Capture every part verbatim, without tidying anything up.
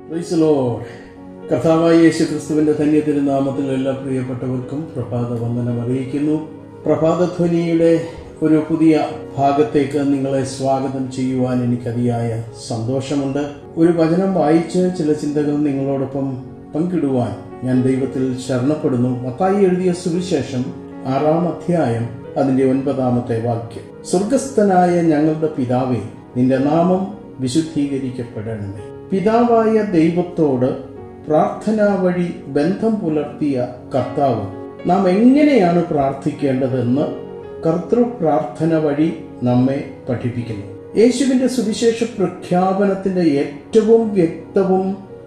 Praise the Lord. കർത്താവായ യേശു ക്രിസ്തുവിന്റെ ധന്യ തിരുനാമത്തിൽ എല്ലാ പ്രിയപ്പെട്ടവർക്കും പ്രഭാത വന്ദനം അറിയിക്കുന്നു. പ്രഭാതധ്വനിയുടെ ഒരു പുതിയ ഭാഗത്തേക്ക് നിങ്ങളെ സ്വാഗതം ചെയ്യുവാൻ എനിക്കതിയായ സന്തോഷമുണ്ട്. ഒരു വചനം വായിച്ച് ചില ചിന്തകൾ നിങ്ങളോടൊപ്പം പങ്കിടുവാൻ ഞാൻ ദൈവത്തിൽ ശരണപ്പെടുന്നു. മത്തായി എഴുതിയ സുവിശേഷം ആറാം അധ്യായം അതിന്റെ ഒൻപതാമത്തെ വാക്യം. സ്വർഗസ്ഥനായ ഞങ്ങളുടെ പിതാവേ, നിന്റെ നാമം വിശുദ്ധീകരിക്കപ്പെടണമേ. പിതാവായ ദൈവത്തോട് പ്രാർത്ഥന വഴി ബന്ധം പുലർത്തിയ കർത്താവ് നാം എങ്ങനെയാണ് പ്രാർത്ഥിക്കേണ്ടതെന്ന് കർത്തൃ പ്രാർത്ഥന വഴി നമ്മെ പഠിപ്പിക്കുന്നു. യേശുവിന്റെ സുവിശേഷ പ്രഖ്യാപനത്തിന്റെ ഏറ്റവും വ്യക്തവും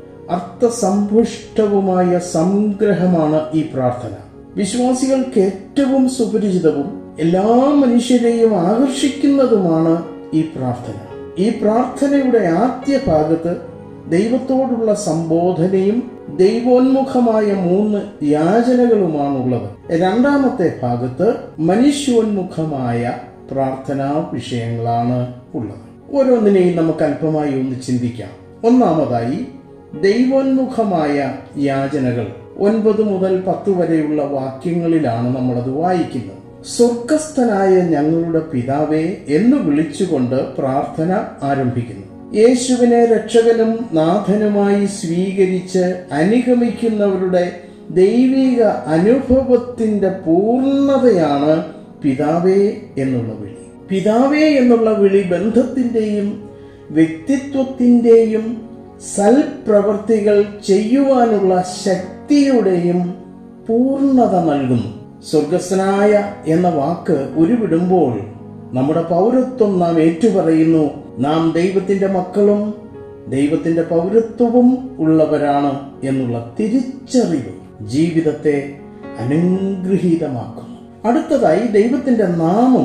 അർത്ഥസമ്പുഷ്ടവുമായ സംഗ്രഹമാണ് ഈ പ്രാർത്ഥന. വിശ്വാസികൾക്ക് ഏറ്റവും സുപരിചിതവും എല്ലാ മനുഷ്യരെയും ആകർഷിക്കുന്നതുമാണ് ഈ പ്രാർത്ഥന. ഈ പ്രാർത്ഥനയുടെ ആദ്യ ഭാഗത്ത് ദൈവത്തോടുള്ള സംബോധനയും ദൈവോന്മുഖമായ മൂന്ന് യാചനകളുമാണുള്ളത്. രണ്ടാമത്തെ ഭാഗത്ത് മനുഷ്യോന്മുഖമായ പ്രാർത്ഥനാ വിഷയങ്ങളാണ് ഉള്ളത്. ഓരോന്നിനെയും നമുക്ക് അല്പമായി ഒന്ന് ചിന്തിക്കാം. ഒന്നാമതായി ദൈവോന്മുഖമായ യാചനകൾ. ഒൻപത് മുതൽ പത്ത് വരെയുള്ള വാക്യങ്ങളിലാണ് നമ്മളത് വായിക്കുന്നത്. സ്വർഗസ്ഥനായ ഞങ്ങളുടെ പിതാവേ എന്ന് വിളിച്ചുകൊണ്ട് പ്രാർത്ഥന ആരംഭിക്കുന്നു. യേശുവിനെ രക്ഷകനും നാഥനുമായി സ്വീകരിച്ച് അനുഗമിക്കുന്നവരുടെ ദൈവിക അനുഭവത്തിന്റെ പൂർണ്ണതയാണ് പിതാവേ എന്നുള്ള വിളി. പിതാവേ എന്നുള്ള വിളി ബന്ധത്തിന്റെയും വ്യക്തിത്വത്തിന്റെയും സൽപ്രവർത്തികൾ ചെയ്യുവാനുള്ള ശക്തിയുടെയും പൂർണ്ണത നൽകുന്നു. സ്വർഗസ്ഥനായ എന്ന വാക്ക് ഉരുവിടുമ്പോൾ നമ്മുടെ പൗരത്വം നാം ഏറ്റുപറയുന്നു. നാം ദൈവത്തിന്റെ മക്കളും ദൈവത്തിന്റെ പൗരത്വവും ഉള്ളവരാണ് എന്നുള്ള തിരിച്ചറിവ് ജീവിതത്തെ അനുഗ്രഹീതമാക്കുന്നു. അടുത്തതായി ദൈവത്തിന്റെ നാമം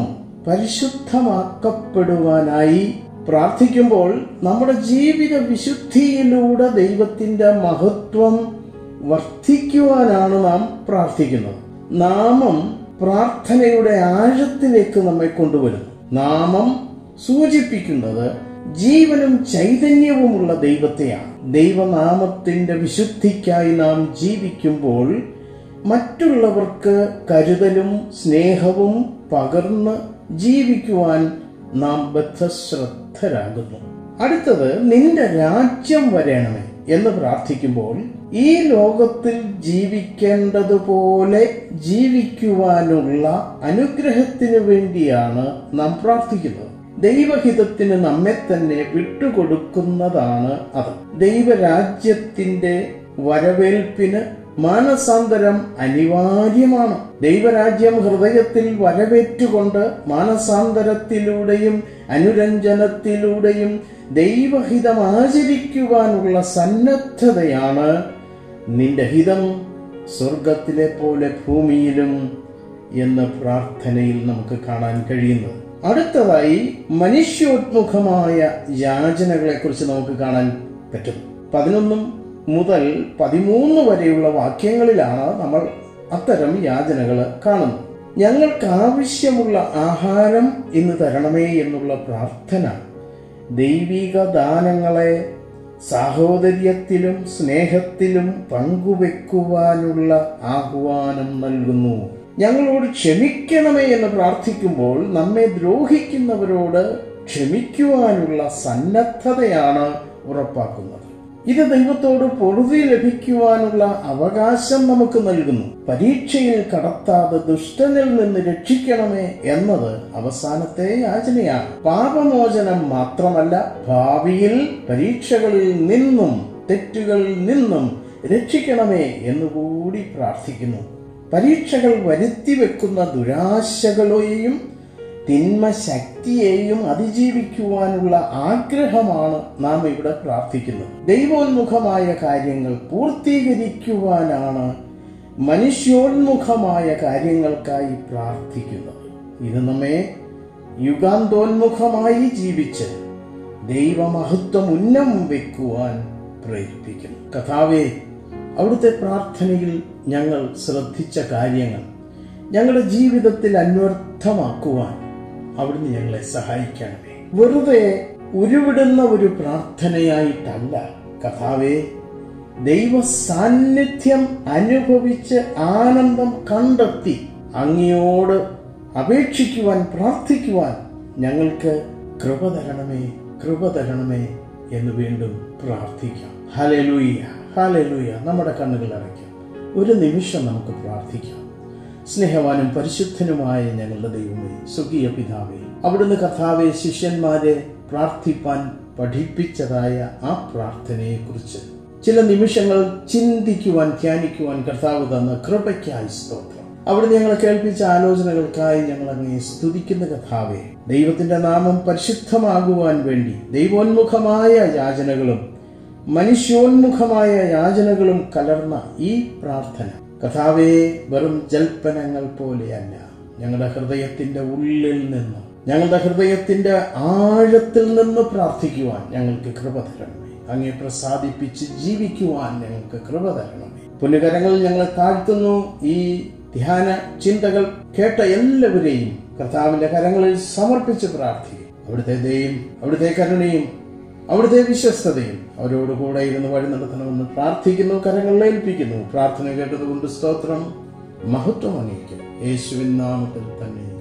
പരിശുദ്ധമാക്കപ്പെടുവാനായി പ്രാർത്ഥിക്കുമ്പോൾ നമ്മുടെ ജീവിത വിശുദ്ധിയിലൂടെ ദൈവത്തിന്റെ മഹത്വം വർദ്ധിക്കുവാനാണ് നാം പ്രാർത്ഥിക്കുന്നത്. നാമം പ്രാർത്ഥനയുടെ ആഴത്തിലേക്ക് നമ്മെ കൊണ്ടുവരുന്നു. നാമം സൂചിപ്പിക്കുന്നത് ജീവനും ചൈതന്യവുമുള്ള ദൈവത്തെയാണ്. ദൈവനാമത്തിന്റെ വിശുദ്ധിക്കായി നാം ജീവിക്കുമ്പോൾ മറ്റുള്ളവർക്ക് കരുതലും സ്നേഹവും പകർന്ന് ജീവിക്കുവാൻ നാം ബദ്ധശ്രദ്ധരാകുന്നു. അടുത്തത് നിന്റെ രാജ്യം വരണമേ എന്ന് പ്രാർത്ഥിക്കുമ്പോൾ ഈ ലോകത്തിൽ ജീവിക്കേണ്ടതുപോലെ ജീവിക്കുവാനുള്ള അനുഗ്രഹത്തിന് വേണ്ടിയാണ് നാം പ്രാർത്ഥിക്കുന്നത്. ദൈവഹിതത്തിന് നമ്മെ തന്നെ വിട്ടുകൊടുക്കുന്നതാണ് അത്. ദൈവരാജ്യത്തിന്റെ വരവേൽപ്പിന് മാനസാന്തരം അനിവാര്യമാണ്. ദൈവരാജ്യം ഹൃദയത്തിൽ വരവേറ്റുകൊണ്ട് മാനസാന്തരത്തിലൂടെയും അനുരഞ്ജനത്തിലൂടെയും ദൈവഹിതം ആചരിക്കുവാനുള്ള സന്നദ്ധതയാണ് നിന്റെ ഹിതം സ്വർഗത്തിലെ പോലെ ഭൂമിയിലും എന്ന പ്രാർത്ഥനയിൽ നമുക്ക് കാണാൻ കഴിയുന്നത്. അടുത്തതായി മനുഷ്യോന്മുഖമായ യാചനകളെ കുറിച്ച് നമുക്ക് കാണാൻ പറ്റും. പതിനൊന്നും മുതൽ പതിമൂന്ന് വരെയുള്ള വാക്യങ്ങളിലാണ് നമ്മൾ അത്തരം യാചനകൾ കാണുന്നത്. ഞങ്ങൾക്ക് ആവശ്യമുള്ള ആഹാരം ഇന്ന് തരണമേ എന്നുള്ള പ്രാർത്ഥന ദൈവിക ദാനങ്ങളെ സാഹോദര്യത്തിലും സ്നേഹത്തിലും പങ്കുവെക്കുവാനുള്ള ആഹ്വാനം നൽകുന്നു. ഞങ്ങളോട് ക്ഷമിക്കണമേ എന്ന് പ്രാർത്ഥിക്കുമ്പോൾ നമ്മെ ദ്രോഹിക്കുന്നവരോട് ക്ഷമിക്കുവാനുള്ള സന്നദ്ധതയാണ് ഉറപ്പാക്കുന്നത്. ഇത് ദൈവത്തോട് പൊറുതി ലഭിക്കുവാനുള്ള അവകാശം നമുക്ക് നൽകുന്നു. പരീക്ഷയിൽ കടത്താതെ ദുഷ്ടനിൽ നിന്ന് രക്ഷിക്കണമേ എന്നത് അവസാനത്തെ യാചനയാണ്. പാപമോചനം മാത്രമല്ല, ഭാവിയിൽ പരീക്ഷകളിൽ നിന്നും തെറ്റുകളിൽ നിന്നും രക്ഷിക്കണമേ എന്നുകൂടി പ്രാർത്ഥിക്കുന്നു. പരീക്ഷകൾ വരുത്തിവെക്കുന്ന ദുരാശകളെയും തിന്മ ശക്തിയെയും അതിജീവിക്കുവാനുള്ള ആഗ്രഹമാണ് നാം ഇവിടെ പ്രാർത്ഥിക്കുന്നത്. ദൈവോന്മുഖമായ കാര്യങ്ങൾ പൂർത്തീകരിക്കുവാനാണ് മനുഷ്യോന്മുഖമായ കാര്യങ്ങൾക്കായി പ്രാർത്ഥിക്കുന്നത്. ഇത് നമ്മെ യുഗാന്തോന്മുഖമായി ജീവിച്ച് ദൈവമഹത്വം ഉന്നം വെക്കുവാൻ പ്രേരിപ്പിക്കുന്നു. കർത്താവേ, അവിടുത്തെ പ്രാർത്ഥനയിൽ ഞങ്ങൾ ശ്രദ്ധിച്ച കാര്യങ്ങൾ ഞങ്ങളുടെ ജീവിതത്തിൽ അന്വർത്ഥമാക്കുവാൻ അവിടുന്ന് ഞങ്ങളെ സഹായിക്കണമേ. വെറുതെ ഉരുവിടുന്ന ഒരു പ്രാർത്ഥനയായിട്ടല്ല കർത്താവേ, ദൈവ സാന്നിധ്യം അനുഭവിച്ച് ആനന്ദം കണ്ടെത്തി അങ്ങയോട് അപേക്ഷിക്കുവാൻ, പ്രാർത്ഥിക്കുവാൻ ഞങ്ങൾക്ക് കൃപ തരണമേ, കൃപ തരണമേ എന്ന് വീണ്ടും പ്രാർത്ഥിക്കാം. Hallelujah, hallelujah. നമ്മുടെ കണ്ണുകൾ അടയ്ക്കാം. ഒരു നിമിഷം നമുക്ക് പ്രാർത്ഥിക്കാം. സ്നേഹവാനും പരിശുദ്ധനുമായ ഞങ്ങളുടെ ദൈവമേ, സ്വർഗീയ പിതാവേ, അവിടുന്ന് കർത്താവെ ശിഷ്യന്മാരെ പ്രാർത്ഥിപ്പാൻ പഠിപ്പിച്ചതായ ആ പ്രാർത്ഥനയെക്കുറിച്ച് ചില നിമിഷങ്ങൾ ചിന്തിക്കുവാൻ, ധ്യാനിക്കുവാൻ കർത്താവ് തന്ന കൃപയ്ക്കായി സ്തോത്രം. അവിടുന്ന് ഞങ്ങളെ കേൾപ്പിച്ച ആലോചനകൾക്കായി ഞങ്ങൾ അങ്ങയെ സ്തുതിക്കുന്ന കർത്താവേ, ദൈവത്തിന്റെ നാമം പരിശുദ്ധമാകുവാൻ വേണ്ടി ദൈവോന്മുഖമായ യാചനകളും മനുഷ്യോന്മുഖമായ യാചനകളും കലർന്ന ഈ പ്രാർത്ഥന കർത്താവേ, വെറും ജൽപ്പനങ്ങൾ പോലെയല്ല, ഞങ്ങളുടെ ഹൃദയത്തിന്റെ ഉള്ളിൽ നിന്ന്, ഞങ്ങളുടെ ഹൃദയത്തിന്റെ ആഴത്തിൽ നിന്ന് പ്രാർത്ഥിക്കുവാൻ ഞങ്ങൾക്ക് കൃപ തരണമേ. അങ്ങയെ പ്രസാദിപ്പിച്ച് ജീവിക്കുവാൻ ഞങ്ങൾക്ക് കൃപ തരണമേ. പുണ്യകരങ്ങളിൽ ഞങ്ങളെ താഴ്ത്തുന്നു. ഈ ധ്യാന ചിന്തകൾ കേട്ട എല്ലാവരെയും കർത്താവിന്റെ കരങ്ങളിൽ സമർപ്പിച്ച് പ്രാർത്ഥിക്കും. അവിടുത്തെ ദയയും അവിടുത്തെ കരുണയും അവിടുത്തെ വിശ്വസ്തതയും അവരോടുകൂടെ ഇരുന്ന് വഴി നടത്തണമെന്ന് പ്രാർത്ഥിക്കുന്നു, കരങ്ങളിൽ ഏൽപ്പിക്കുന്നു. പ്രാർത്ഥന കേട്ടതുകൊണ്ട് സ്തോത്രം, മഹത്വം അങ്ങേയ്ക്ക് യേശുവിൻ നാമത്തിൽ തന്നെ.